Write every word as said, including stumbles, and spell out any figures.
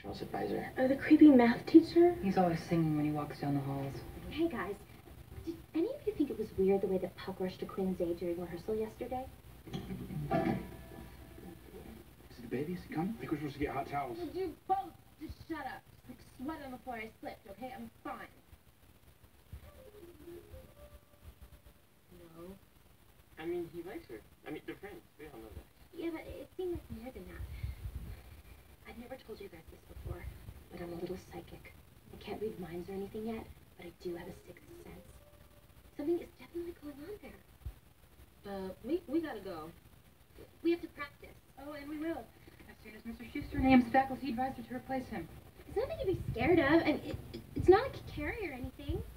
instructional advisor. Oh, the creepy math teacher? He's always singing when he walks down the halls. Hey, guys. Did any of you think it was weird the way that Puck rushed to Quinn's aid during rehearsal yesterday? Is it the baby? Is he coming? I think we're supposed to get hot towels. Would you both just shut up? Like sweat on the floor, I slipped, okay? I'm fine. No. I mean, he likes her. I mean, they're friends. We all know that. Yeah, but it seemed like more than that. I've never told you guys this before, but I'm a little psychic. I can't read minds or anything yet, but I do have a sixth sense. Something is definitely going on there. Uh, we, we gotta go. We have to practice. Oh, and we will. As soon as Mister Schuster names faculty advisor to replace him. It's nothing to be scared of. I mean, it, it, it's not like a carry or anything.